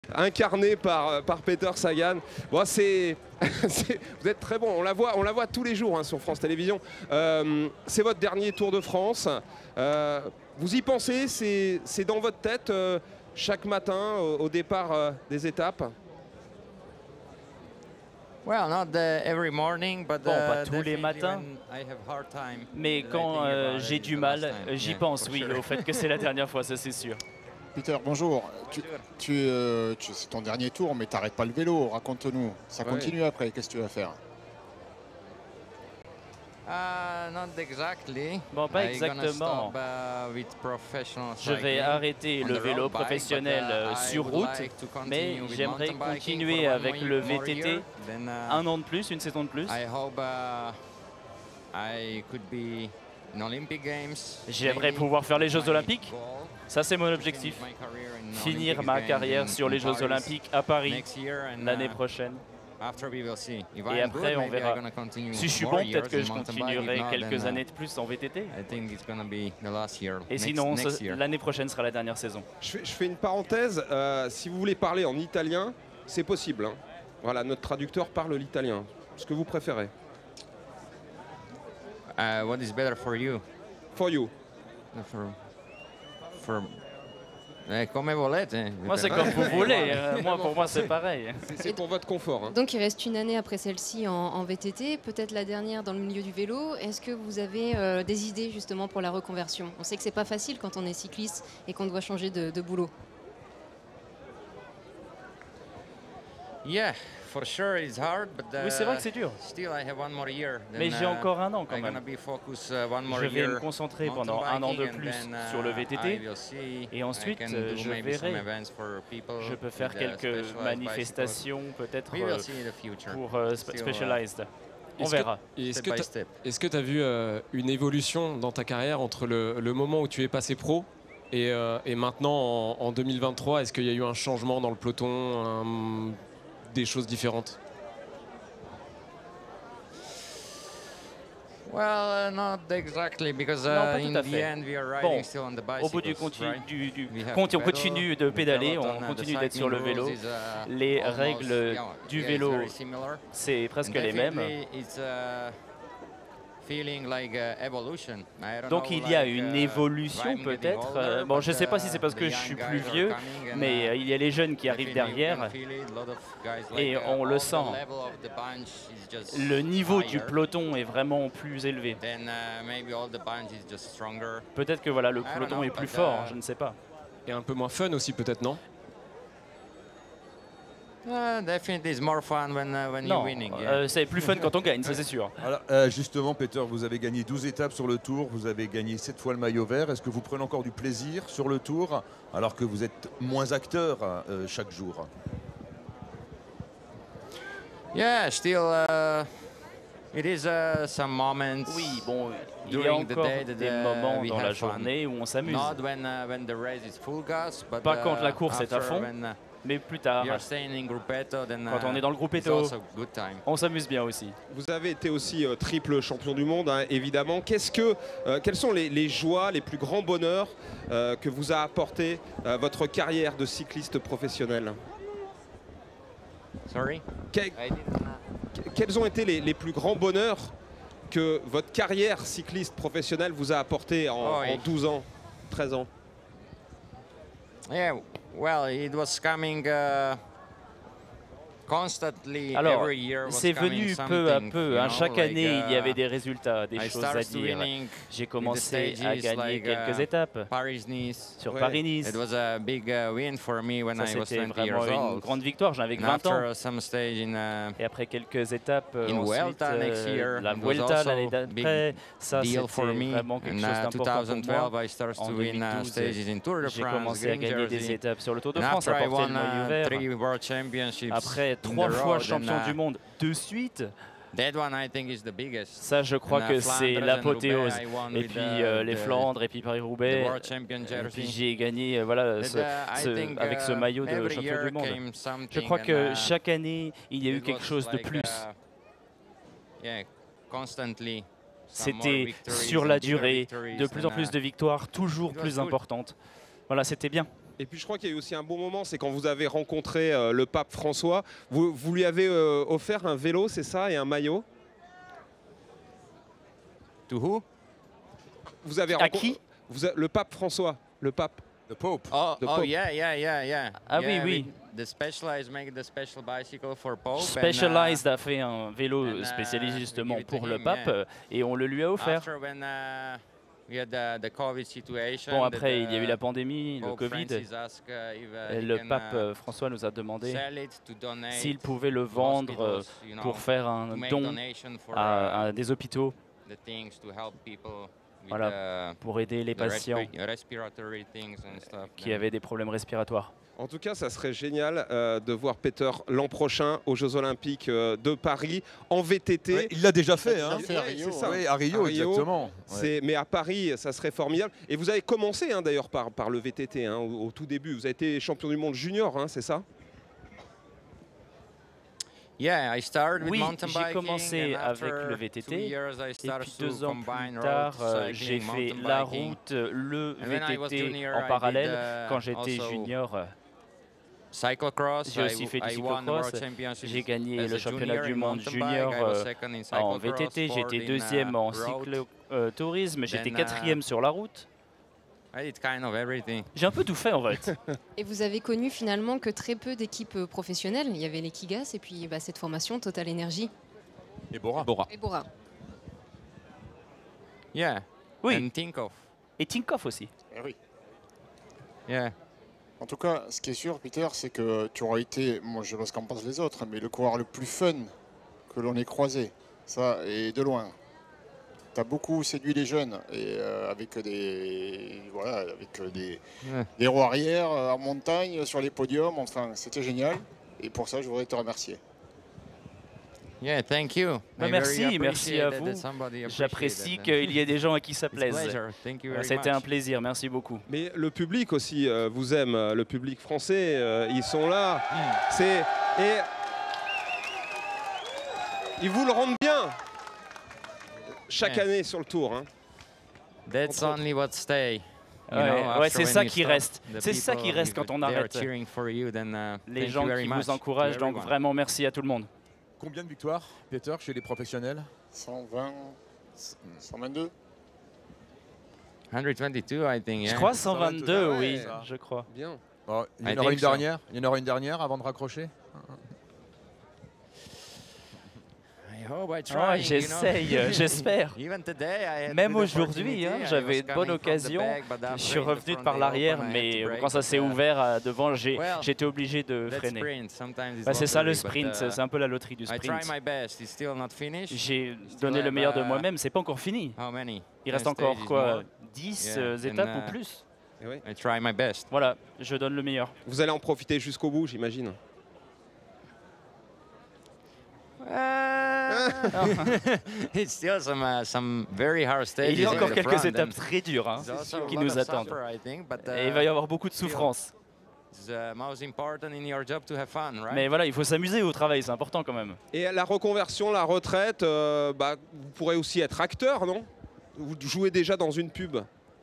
incarné par Peter Sagan. Bon, vous êtes très bon, on la voit tous les jours hein, sur France Télévisions. C'est votre dernier Tour de France. Vous y pensez, c'est dans votre tête chaque matin au départ des étapes? Well, not every morning, but bon, pas tous les matins, mais quand j'ai du mal, j'y pense, oui, au fait que c'est la dernière fois, ça c'est sûr. Peter, bonjour. C'est ton dernier tour, mais t'arrêtes pas le vélo, raconte-nous. Ça continue après, qu'est-ce que tu vas faire? Not exactly. Bon, pas exactement. Je vais arrêter le vélo professionnel sur route, mais j'aimerais continuer avec le VTT un an de plus, une saison de plus. J'aimerais pouvoir faire les Jeux Olympiques. Ça, c'est mon objectif. Finir ma carrière sur les Jeux Olympiques à Paris l'année prochaine. Et après, on verra. Si je suis bon, peut-être que je continuerai quelques années de plus en VTT. Et sinon, l'année prochaine sera la dernière saison. Je fais une parenthèse. Si vous voulez parler en italien, c'est possible. Hein. Voilà, notre traducteur parle l'italien. Ce que vous préférez. What is better for you? For you. Come volete. Moi, c'est comme vous voulez. Pour moi, c'est pareil. C'est pour votre confort. Hein. Donc, il reste une année après celle-ci en VTT, peut-être la dernière dans le milieu du vélo. Est-ce que vous avez des idées justement pour la reconversion? On sait que c'est pas facile quand on est cycliste et qu'on doit changer de boulot. Yeah, for sure it's hard, but oui, c'est vrai que c'est dur. Still I have one more year. Mais j'ai encore un an quand même. Je vais me concentrer pendant un an de plus sur le VTT et ensuite je verrai. Je peux faire quelques manifestations peut-être pour Specialized. On verra. Est-ce que tu as vu une évolution dans ta carrière entre le moment où tu es passé pro et maintenant en 2023? Est-ce qu'il y a eu un changement dans le peloton, des choses différentes? Well, not exactly, because in the end we are riding still on the bicycles. Au bout du on continue de pédaler, on continue d'être sur le vélo. Les règles du vélo, c'est presque les mêmes. Donc il y a une évolution peut-être. Bon, je ne sais pas si c'est parce que je suis plus vieux, mais il y a les jeunes qui arrivent derrière et on le sent. Le niveau du peloton est vraiment plus élevé. Peut-être que voilà, le peloton est plus fort, je ne sais pas. Et un peu moins fun aussi peut-être, non? Definitely it's more fun when you're winning. C'est plus fun quand on gagne, ça c'est sûr. Alors, justement, Peter, vous avez gagné 12 étapes sur le Tour, vous avez gagné 7 fois le maillot vert. Est-ce que vous prenez encore du plaisir sur le Tour, alors que vous êtes moins acteur chaque jour? Yeah, still it is some moments. Oui, bon, il y a encore des moments dans la journée où on s'amuse. Pas quand la course est à fond. Mais plus tard, quand on est dans le Gruppetto, on s'amuse bien aussi. Vous avez été aussi triple champion du monde, hein, évidemment. Quelles sont les joies, les plus grands bonheurs que vous a apporté votre carrière de cycliste professionnel? Quels ont été les plus grands bonheurs que votre carrière cycliste professionnelle vous a apporté en 12 ans, 13 ans? Yeah, well, it was coming constantly. Alors, every year was c'est venu peu à peu. Hein. Chaque année, il y avait des résultats, des I choses à dire. J'ai commencé à gagner quelques étapes sur Paris-Nice. It was a big win for me when I was 20 C'était years vraiment une old. grande victoire, j'en avais que 20 ans. Some stage Et après quelques étapes, in ensuite, Vuelta next year, la it was Vuelta also l'année a d'après, ça deal for c'était me. vraiment quelque chose In d'important pour 2012, moi. I started En to win 2012, stages in Tour de j'ai France, commencé à Green gagner des Jersey. étapes sur le Tour de And France, à after I porter won le maillot vert. 3 World Championships Après in 3 the fois road, champion and, du monde de suite, that one I think is the biggest. ça je crois que c'est l'apothéose. Et puis les Flandres, Flandres, et puis Paris-Roubaix. Et puis j'ai gagné voilà, avec ce maillot de champion du monde. Je crois que chaque année, il y a eu quelque chose de plus. C'était sur la durée, de plus en plus de victoires, toujours plus importantes. Voilà, c'était bien. Et puis je crois qu'il y a eu aussi un bon moment, c'est quand vous avez rencontré le pape François. Vous lui avez offert un vélo, c'est ça, et un maillot? To who? Vous avez À qui? Le pape François, le pape. The Pope. Oh, The Pope. yeah. Ah yeah, oui. The Specialized make the special bicycle for Pope. Specialized a fait un vélo spécialisé justement pour le pape et on le lui a offert. Bon, après, il y a eu la pandémie, le Covid. Et le pape François nous a demandé s'il pouvait le vendre pour faire un don à des hôpitaux. Voilà, pour aider les patients qui avaient des problèmes respiratoires. En tout cas, ça serait génial de voir Peter l'an prochain aux Jeux Olympiques de Paris en VTT. Ouais, il l'a déjà fait, hein. fait à Rio, ça. Oui, à Rio, exactement. Mais à Paris, ça serait formidable. Et vous avez commencé hein, d'ailleurs par le VTT hein, au tout début. Vous avez été champion du monde junior, hein, c'est ça? Oui, j'ai commencé avec le VTT et puis 2 ans plus tard, j'ai fait la route, le VTT en parallèle quand j'étais junior. J'ai aussi fait du cyclocross. J'ai gagné le championnat du monde junior en VTT. J'étais 2e en cyclotourisme. J'étais 4e sur la route. J'ai un peu tout fait en fait. Et vous avez connu finalement que très peu d'équipes professionnelles. Il y avait les Kigas et puis cette formation Total Energy. Et Bora. Et Bora. Oui. And Tinkoff. Et Tinkoff aussi. Eh oui. Yeah. En tout cas, ce qui est sûr, Peter, c'est que tu auras été, moi je sais pas ce qu'en pensent les autres, mais le coureur le plus fun que l'on ait croisé. Ça, et de loin. Tu as beaucoup séduit les jeunes et avec des héros arrière en montagne, sur les podiums. Enfin, c'était génial. Et pour ça, je voudrais te remercier. Yeah, thank you. Merci à vous. J'apprécie qu'il y ait des gens à qui ça plaise. C'était un plaisir, merci beaucoup. Mais le public aussi vous aime, le public français, ils sont là. Et ils vous le rendent bien chaque année sur le tour. Hein. That's only what stay. Ouais, c'est ça qui reste. C'est ça qui reste quand on arrête. Les gens qui vous encouragent, donc vraiment merci à tout le monde. Combien de victoires, Peter, chez les professionnels? 120, 122. 122, I think. Je crois 122, oui, ça. je crois. Bien. Oh, il y en aura une dernière. Il y en aura une dernière avant de raccrocher. J'essaye, j'espère. Même aujourd'hui, hein, j'avais une bonne occasion. Je suis revenu par l'arrière, mais quand ça s'est ouvert devant, j'étais obligé de freiner. C'est ça le sprint, c'est un peu la loterie du sprint. J'ai donné le meilleur de moi-même, c'est pas encore fini. Il reste encore quoi, 10 étapes ou plus. Oui. Voilà, je donne le meilleur. Vous allez en profiter jusqu'au bout, j'imagine. Il y a encore quelques étapes très dures hein, qui nous attendent. Et il va y avoir beaucoup de souffrance. Mais voilà, il faut s'amuser au travail, c'est important quand même. Et la reconversion, la retraite, vous pourrez aussi être acteur, non? Vous jouez déjà dans une pub.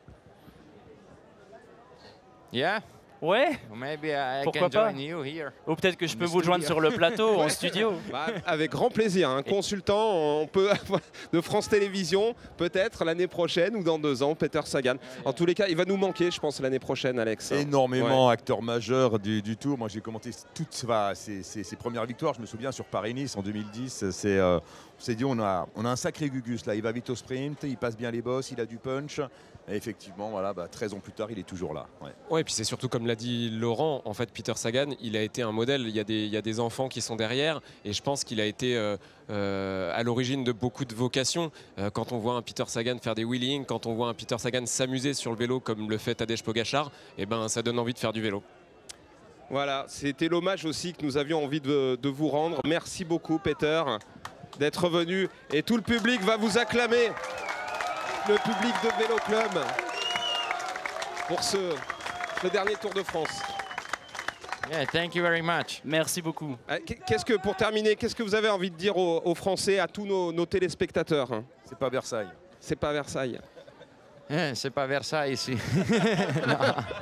Ouais, pourquoi pas. Ou peut-être que je peux vous joindre sur le plateau, en studio. Avec grand plaisir. Un consultant on peut, de France Télévisions, peut-être l'année prochaine ou dans 2 ans, Peter Sagan. En tous les cas, il va nous manquer, je pense, l'année prochaine, Alex. Énormément, acteur majeur du Tour. Moi, j'ai commenté toutes ses premières victoires. Je me souviens sur Paris-Nice en 2010. On s'est dit, on a un sacré Gugus là. Il va vite au sprint, il passe bien les bosses, il a du punch. Et effectivement, voilà, 13 ans plus tard, il est toujours là. Ouais, et puis c'est surtout comme l'a dit Laurent, en fait, Peter Sagan, il a été un modèle. Il y a des enfants qui sont derrière, et je pense qu'il a été à l'origine de beaucoup de vocations. Quand on voit un Peter Sagan faire des wheelings, quand on voit un Peter Sagan s'amuser sur le vélo comme le fait Tadej Pogačar, et ça donne envie de faire du vélo. Voilà, c'était l'hommage aussi que nous avions envie de vous rendre. Merci beaucoup, Peter, d'être venu, et tout le public va vous acclamer. Le public de Vélo Club pour ce dernier Tour de France. Thank you very much. Merci beaucoup. Pour terminer, qu'est-ce que vous avez envie de dire aux Français, à tous nos téléspectateurs? C'est pas Versailles. C'est pas Versailles. C'est pas Versailles ici.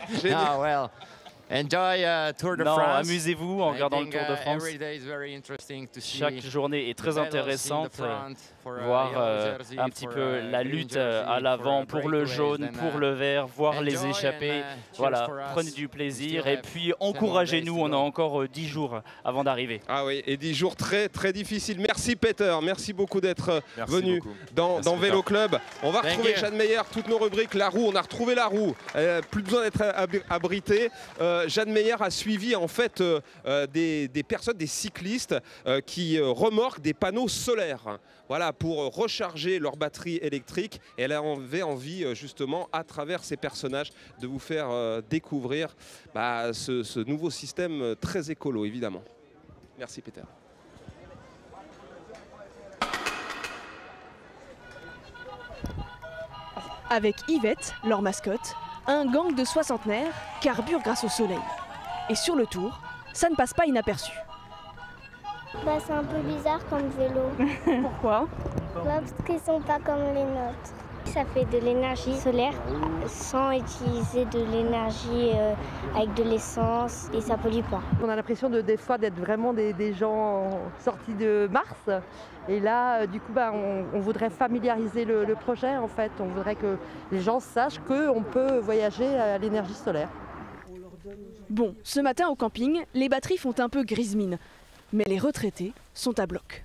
Ah, well. Enjoy Tour de Non, France. amusez-vous en regardant le Tour de France. Chaque journée est très intéressante. Voir un petit peu la lutte à l'avant pour le jaune, pour le vert, voir les échappées. Voilà, prenez du plaisir et puis encouragez-nous. On a encore 10 jours avant d'arriver. Ah oui, et 10 jours très très difficiles. Merci Peter, merci beaucoup d'être venu dans Vélo Club. On va retrouver Jeanne Meyer, toutes nos rubriques, la roue, on a retrouvé la roue. Plus besoin d'être abrité. Jeanne Meyer a suivi en fait des personnes, des cyclistes qui remorquent des panneaux solaires. Voilà, pour recharger leur batterie électrique. Et elle avait envie justement, à travers ces personnages, de vous faire découvrir ce nouveau système très écolo, évidemment. Merci Peter. Avec Yvette, leur mascotte, un gang de soixantenaires carbure grâce au soleil. Et sur le tour, ça ne passe pas inaperçu. C'est un peu bizarre comme vélo. Pourquoi? Parce qu'ils ne sont pas comme les nôtres. Ça fait de l'énergie solaire sans utiliser de l'énergie avec de l'essence et ça ne pollue pas. On a l'impression des fois d'être vraiment des gens sortis de Mars. Et là, du coup, on voudrait familiariser le projet en fait. On voudrait que les gens sachent qu'on peut voyager à l'énergie solaire. Bon, ce matin au camping, les batteries font un peu grise mine. Mais les retraités sont à bloc.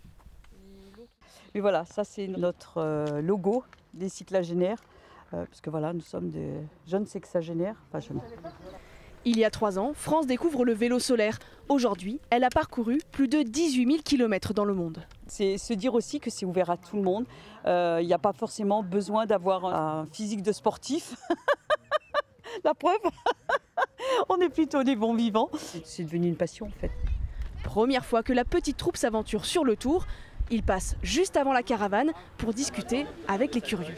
Mais voilà, ça c'est notre logo des cyclagénaires, parce que voilà, nous sommes des jeunes sexagénaires, pas jeunes. Il y a 3 ans, France découvre le vélo solaire. Aujourd'hui, elle a parcouru plus de 18 000 km dans le monde. C'est se dire aussi que c'est ouvert à tout le monde. Il n'y a pas forcément besoin d'avoir un physique de sportif. La preuve, on est plutôt des bons vivants. C'est devenu une passion en fait. Première fois que la petite troupe s'aventure sur le Tour, il passe juste avant la caravane pour discuter avec les curieux.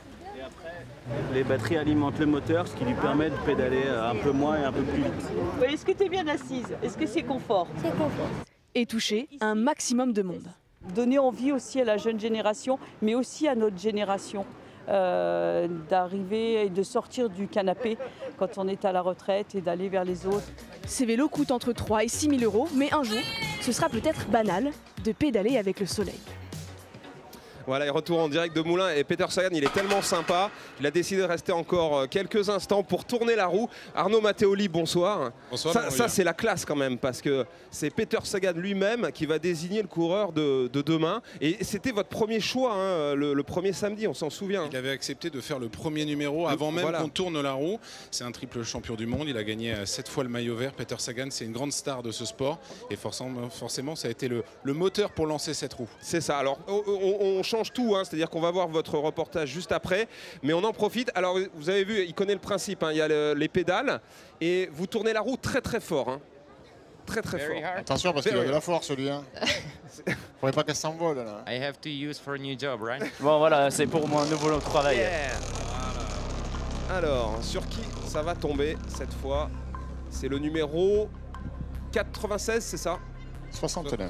Les batteries alimentent le moteur, ce qui lui permet de pédaler un peu moins et un peu plus vite. Oui, est-ce que tu es bien assise? Est-ce que c'est confort? C'est confort. Et toucher un maximum de monde. Donner envie aussi à la jeune génération, mais aussi à notre génération, d'arriver et de sortir du canapé quand on est à la retraite et d'aller vers les autres. Ces vélos coûtent entre 3 et 6 000 euros, mais un jour, ce sera peut-être banal de pédaler avec le soleil. Voilà, et retour en direct de Moulins. Et Peter Sagan, il est tellement sympa. Il a décidé de rester encore quelques instants pour tourner la roue. Arnaud Matteoli, bonsoir. Bonsoir. Ça c'est la classe quand même, parce que c'est Peter Sagan lui-même qui va désigner le coureur de demain. Et c'était votre premier choix, hein, le premier samedi, on s'en souvient. Il avait accepté de faire le premier numéro avant même qu'on tourne la roue. C'est un triple champion du monde. Il a gagné 7 fois le maillot vert. Peter Sagan, c'est une grande star de ce sport. Et forcément, ça a été le moteur pour lancer cette roue. C'est ça. Alors, on change tout, hein, c'est-à-dire qu'on va voir votre reportage juste après, mais on en profite. Alors vous avez vu, il connaît le principe, hein, il y a les pédales et vous tournez la roue très très fort, hein. Très très fort. Attention parce qu'il a de la force lui. Hein. Faudrait pas qu'elle s'envole là. I have to use for a new job, right? Bon voilà, c'est pour mon nouveau travail. Yeah. Alors, sur qui ça va tomber cette fois? C'est le numéro 96, c'est ça? 69.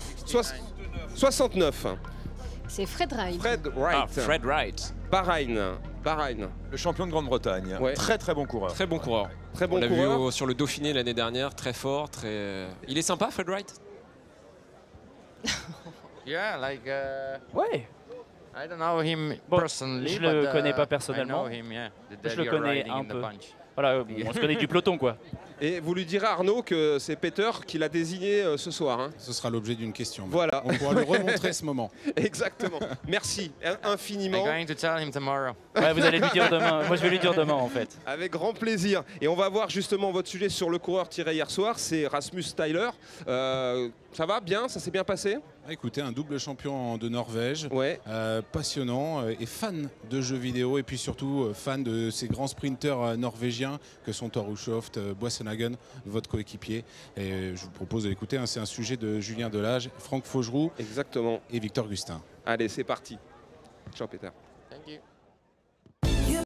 69. C'est Fred Wright. Fred Wright. Ah, Fred Wright. Bahreïn. Le champion de Grande-Bretagne. Ouais. Très très bon coureur. Très bon coureur. Très bon On l'a coureur. vu sur le Dauphiné l'année dernière, très fort, très. Il est sympa, Fred Wright. Yeah, like. Ouais. I don't know him Bon, personally, je le connais pas I personnellement. know him, yeah. Je le connais un peu. Voilà, on se connaît du peloton quoi. Et vous lui direz, Arnaud, que c'est Peter qui l'a désigné ce soir. Hein. Ce sera l'objet d'une question. Voilà. On pourra lui remontrer ce moment. Exactement. Merci infiniment. I'm going to tell him tomorrow. Ouais, vous allez lui dire demain. Moi, je vais lui dire demain en fait. Avec grand plaisir. Et on va voir justement votre sujet sur le coureur tiré hier soir, c'est Rasmus Tyler. Ça va bien? Ça s'est bien passé? Écoutez, un double champion de Norvège, ouais. Passionnant et fan de jeux vidéo et puis surtout fan de ces grands sprinteurs norvégiens que sont Thor Hushovd, Boasson-Hagen, votre coéquipier. Et je vous propose de l'écouter, hein, c'est un sujet de Julien Delage, Franck Faugeroux. Exactement. Et Victor Gustin. Allez, c'est parti. Ciao Peter. Thank you.